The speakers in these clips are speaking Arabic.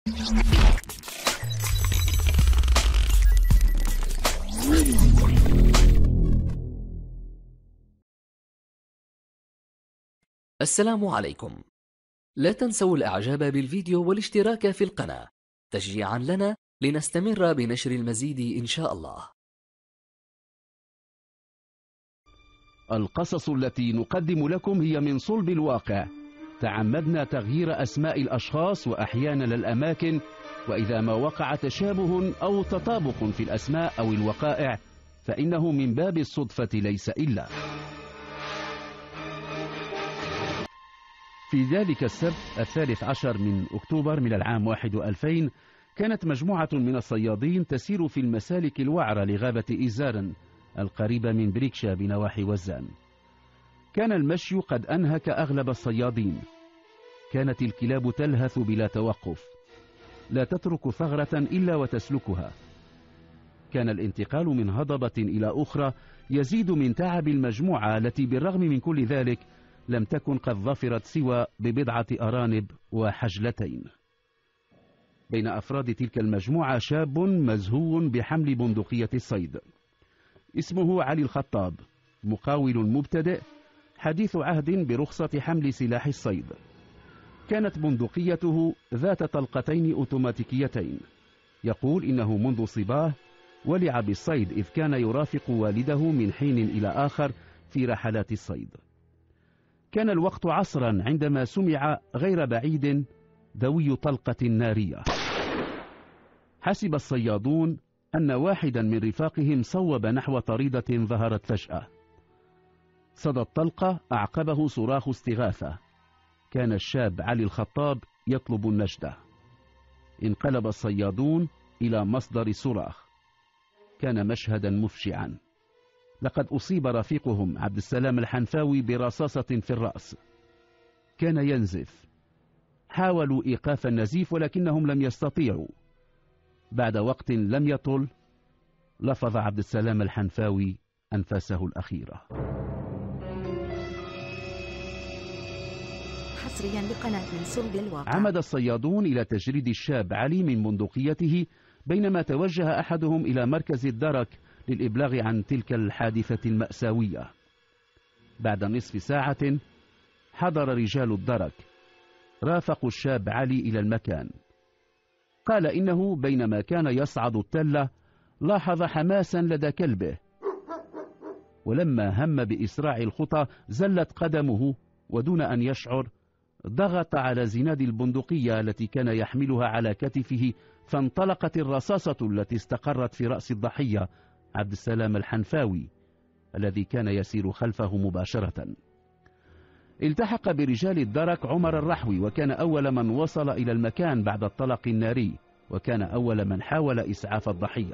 السلام عليكم. لا تنسوا الإعجاب بالفيديو والاشتراك في القناة تشجيعا لنا لنستمر بنشر المزيد إن شاء الله. القصص التي نقدم لكم هي من صلب الواقع. تعمدنا تغيير أسماء الأشخاص وأحيانا الأماكن، وإذا ما وقع تشابه أو تطابق في الأسماء أو الوقائع فإنه من باب الصدفة ليس إلا. في ذلك السبت 13 من أكتوبر من العام 2000 كانت مجموعة من الصيادين تسير في المسالك الوعرة لغابة إيزارن القريبة من بريكشا بنواحي وزان. كان المشي قد أنهك أغلب الصيادين. كانت الكلاب تلهث بلا توقف، لا تترك ثغرة إلا وتسلكها. كان الانتقال من هضبة إلى أخرى يزيد من تعب المجموعة التي بالرغم من كل ذلك لم تكن قد ظفرت سوى ببضعة أرانب وحجلتين. بين أفراد تلك المجموعة شاب مزهو بحمل بندقية الصيد، اسمه علي الخطاب، مقاول مبتدئ حديث عهد برخصة حمل سلاح الصيد. كانت بندقيته ذات طلقتين أوتوماتيكيتين. يقول إنه منذ صباه ولع بالصيد، إذ كان يرافق والده من حين إلى آخر في رحلات الصيد. كان الوقت عصرا عندما سمع غير بعيد دوي طلقة نارية. حسب الصيادون أن واحدا من رفاقهم صوب نحو طريدة ظهرت فجأة. صدى الطلقة أعقبه صراخ استغاثة. كان الشاب علي الخطاب يطلب النجدة. انقلب الصيادون إلى مصدر الصراخ. كان مشهدا مفجعا. لقد أصيب رفيقهم عبد السلام الحنفاوي برصاصة في الرأس. كان ينزف. حاولوا إيقاف النزيف ولكنهم لم يستطيعوا. بعد وقت لم يطل لفظ عبد السلام الحنفاوي أنفاسه الأخيرة. حصريا لقناة من صلب الواقع. عمد الصيادون إلى تجريد الشاب علي من بندقيته، بينما توجه أحدهم إلى مركز الدرك للإبلاغ عن تلك الحادثة المأساوية. بعد نصف ساعة حضر رجال الدرك، رافقوا الشاب علي إلى المكان. قال إنه بينما كان يصعد التلة لاحظ حماسا لدى كلبه، ولما هم بإسراع الخطى زلت قدمه، ودون أن يشعر ضغط على زناد البندقية التي كان يحملها على كتفه، فانطلقت الرصاصة التي استقرت في رأس الضحية عبد السلام الحنفاوي الذي كان يسير خلفه مباشرة. التحق برجال الدرك عمر الرحوي، وكان أول من وصل إلى المكان بعد الطلق الناري، وكان أول من حاول إسعاف الضحية.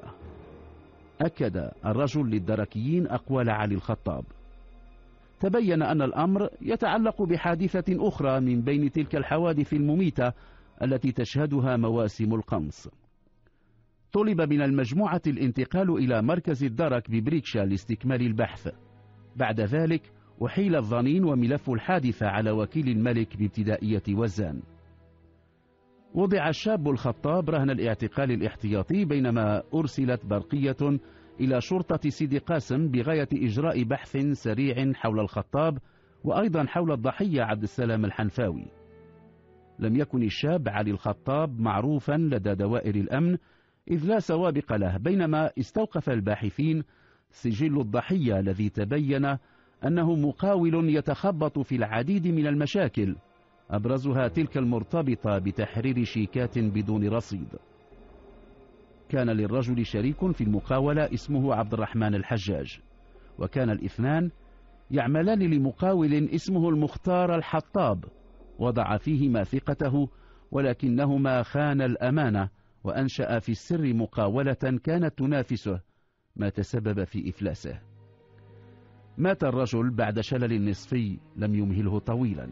أكد الرجل للدركيين أقوال علي الخطاب. تبين أن الأمر يتعلق بحادثة أخرى من بين تلك الحوادث المميتة التي تشهدها مواسم القنص. طلب من المجموعة الانتقال إلى مركز الدرك ببريكشا لاستكمال البحث. بعد ذلك أحيل الظنين وملف الحادثة على وكيل الملك بابتدائية وزان. وضع الشاب الخطاب رهن الاعتقال الاحتياطي، بينما أرسلت برقية إلى شرطة سيدي قاسم بغاية إجراء بحث سريع حول الخطاب وأيضا حول الضحية عبد السلام الحنفاوي. لم يكن الشاب علي الخطاب معروفا لدى دوائر الأمن، إذ لا سوابق له، بينما استوقف الباحثين سجل الضحية الذي تبين أنه مقاول يتخبط في العديد من المشاكل، أبرزها تلك المرتبطة بتحرير شيكات بدون رصيد. كان للرجل شريك في المقاولة اسمه عبد الرحمن الحجاج، وكان الاثنان يعملان لمقاول اسمه المختار الحطاب، وضع فيهما ثقته، ولكنهما خان الأمانة وأنشأ في السر مقاولة كانت تنافسه، ما تسبب في إفلاسه. مات الرجل بعد شلل نصفي لم يمهله طويلا.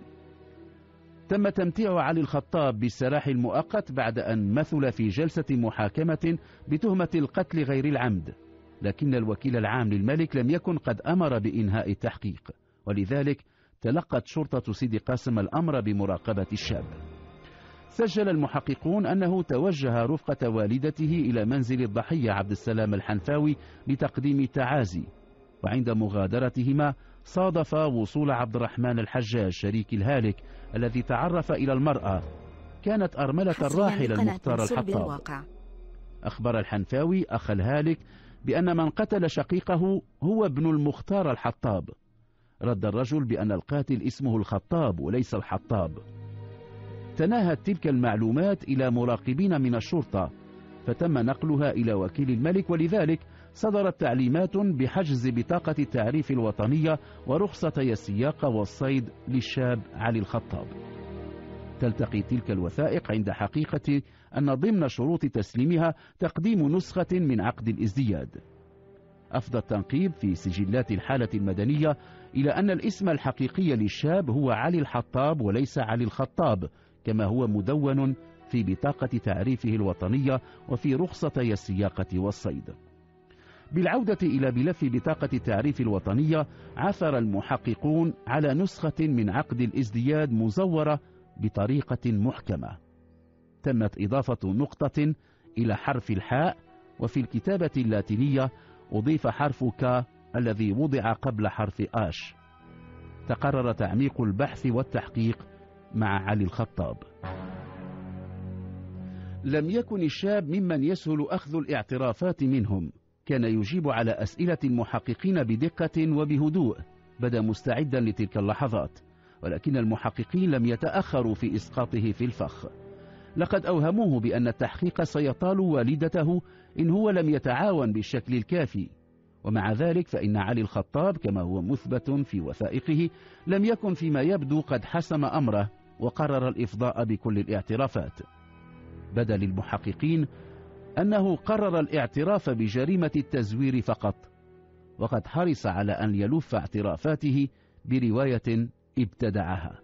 تم تمتيع علي الخطاب بالسراح المؤقت بعد أن مثل في جلسة محاكمة بتهمة القتل غير العمد، لكن الوكيل العام للملك لم يكن قد أمر بإنهاء التحقيق، ولذلك تلقت شرطة سيدي قاسم الأمر بمراقبة الشاب. سجل المحققون أنه توجه رفقة والدته إلى منزل الضحية عبد السلام الحنفاوي لتقديم تعازي، وعند مغادرتهما صادف وصول عبد الرحمن الحجاج شريك الهالك الذي تعرف إلى المرأة كانت أرملة الراحل المختار الحطاب. أخبر الحنفاوي أخ الهالك بأن من قتل شقيقه هو ابن المختار الحطاب. رد الرجل بأن القاتل اسمه الخطاب وليس الحطاب. تناهت تلك المعلومات إلى مراقبين من الشرطة، فتم نقلها إلى وكيل الملك، ولذلك صدرت تعليمات بحجز بطاقة التعريف الوطنية ورخصتي السياقة والصيد للشاب علي الخطاب. تلتقي تلك الوثائق عند حقيقة أن ضمن شروط تسليمها تقديم نسخة من عقد الازدياد. أفضى التنقيب في سجلات الحالة المدنية إلى أن الاسم الحقيقي للشاب هو علي الحطاب وليس علي الخطاب، كما هو مدون في بطاقة تعريفه الوطنية وفي رخصتي السياقة والصيد. بالعودة إلى ملف بطاقة التعريف الوطنية، عثر المحققون على نسخة من عقد الازدياد مزورة بطريقة محكمة. تمت إضافة نقطة إلى حرف الحاء، وفي الكتابة اللاتينية أضيف حرف ك الذي وضع قبل حرف آش. تقرر تعميق البحث والتحقيق مع علي الخطاب. لم يكن الشاب ممن يسهل أخذ الاعترافات منهم، كان يجيب على أسئلة المحققين بدقة وبهدوء، بدا مستعدا لتلك اللحظات، ولكن المحققين لم يتأخروا في إسقاطه في الفخ. لقد أوهموه بأن التحقيق سيطال والدته إن هو لم يتعاون بالشكل الكافي، ومع ذلك فإن علي الخطاب كما هو مثبت في وثائقه لم يكن فيما يبدو قد حسم أمره وقرر الإفضاء بكل الاعترافات. بدا للمحققين أنه قرر الاعتراف بجريمة التزوير فقط، وقد حرص على أن يلف اعترافاته برواية ابتدعها.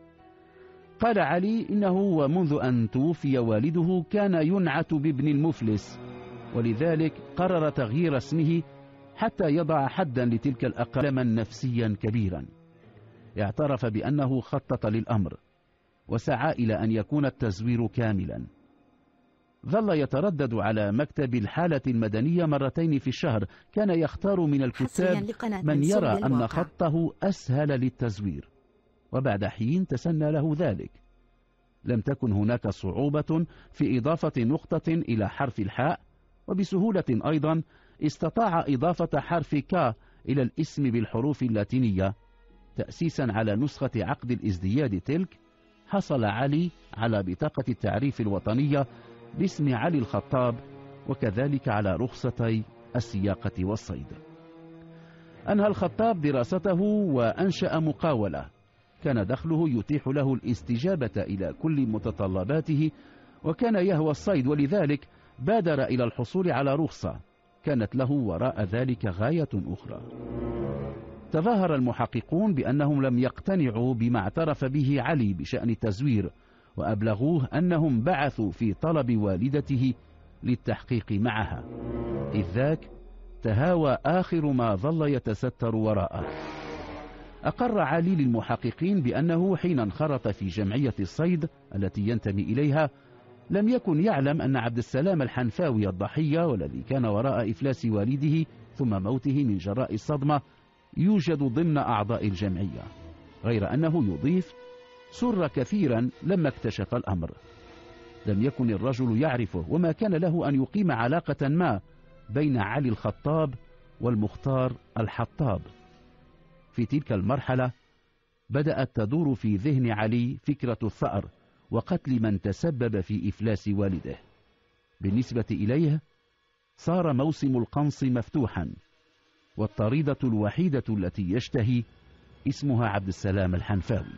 قال علي إنه ومنذ أن توفي والده كان ينعت بابن المفلس، ولذلك قرر تغيير اسمه حتى يضع حدا لتلك الأقلام نفسيا كبيرا. اعترف بأنه خطط للأمر وسعى إلى أن يكون التزوير كاملا. ظل يتردد على مكتب الحالة المدنية مرتين في الشهر، كان يختار من الكتاب من يرى أن خطه أسهل للتزوير، وبعد حين تسنى له ذلك. لم تكن هناك صعوبة في إضافة نقطة إلى حرف الحاء، وبسهولة أيضا استطاع إضافة حرف ك إلى الاسم بالحروف اللاتينية. تأسيسا على نسخة عقد الازدياد تلك، حصل علي على بطاقة التعريف الوطنية باسم علي الخطاب، وكذلك على رخصتي السياقة والصيد. أنهى الخطاب دراسته وأنشأ مقاولة كان دخله يتيح له الاستجابة إلى كل متطلباته، وكان يهوى الصيد، ولذلك بادر إلى الحصول على رخصة كانت له وراء ذلك غاية أخرى. تظاهر المحققون بأنهم لم يقتنعوا بما اعترف به علي بشأن التزوير، وأبلغوه أنهم بعثوا في طلب والدته للتحقيق معها، إذ ذاك تهاوى آخر ما ظل يتستر وراءه. أقر علي للمحققين بأنه حين انخرط في جمعية الصيد التي ينتمي إليها لم يكن يعلم أن عبد السلام الحنفاوي الضحية والذي كان وراء إفلاس والده ثم موته من جراء الصدمة يوجد ضمن أعضاء الجمعية، غير أنه يضيف: سر كثيرا لما اكتشف الأمر. لم يكن الرجل يعرفه، وما كان له أن يقيم علاقة ما بين علي الخطاب والمختار الحطاب. في تلك المرحلة بدأت تدور في ذهن علي فكرة الثأر وقتل من تسبب في إفلاس والده. بالنسبة إليه صار موسم القنص مفتوحا، والطريدة الوحيدة التي يشتهي اسمها عبد السلام الحنفاوي.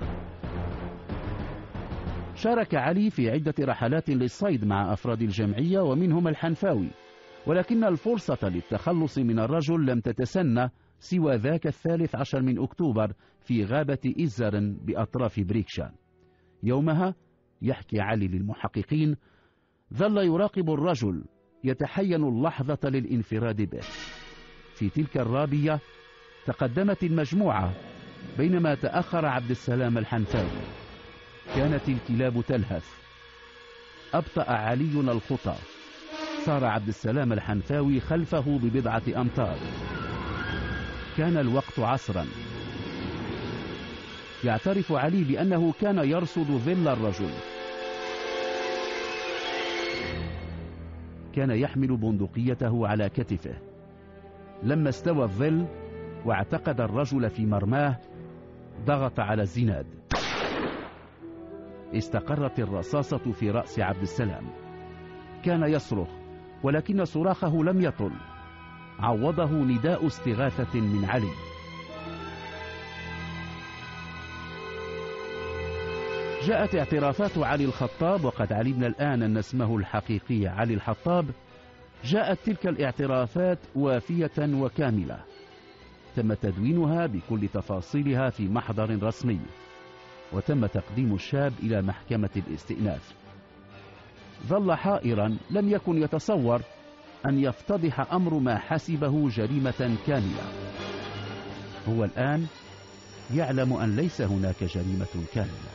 شارك علي في عدة رحلات للصيد مع أفراد الجمعية ومنهم الحنفاوي، ولكن الفرصة للتخلص من الرجل لم تتسنى سوى ذاك 13 أكتوبر في غابة إزر بأطراف بريكشا. يومها، يحكي علي للمحققين، ظل يراقب الرجل يتحين اللحظة للانفراد به. في تلك الرابية تقدمت المجموعة بينما تأخر عبد السلام الحنفاوي. كانت الكلاب تلهث. أبطأ علي الخطى. صار عبد السلام الحنفاوي خلفه ببضعة أمتار. كان الوقت عصرا. يعترف علي بأنه كان يرصد ظل الرجل. كان يحمل بندقيته على كتفه. لما استوى الظل واعتقد الرجل في مرماه ضغط على الزناد. استقرت الرصاصة في رأس عبد السلام. كان يصرخ ولكن صراخه لم يطل. عوضه نداء استغاثة من علي. جاءت اعترافات علي الخطاب، وقد علمنا الآن أن اسمه الحقيقي علي الحطاب. جاءت تلك الاعترافات وافية وكاملة. تم تدوينها بكل تفاصيلها في محضر رسمي، وتم تقديم الشاب إلى محكمة الاستئناف. ظل حائرا، لم يكن يتصور أن يفتضح أمر ما حسبه جريمة كاملة. هو الآن يعلم أن ليس هناك جريمة كاملة.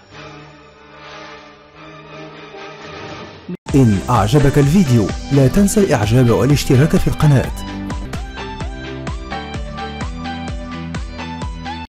إن أعجبك الفيديو لا تنسى الإعجاب والاشتراك في القناة.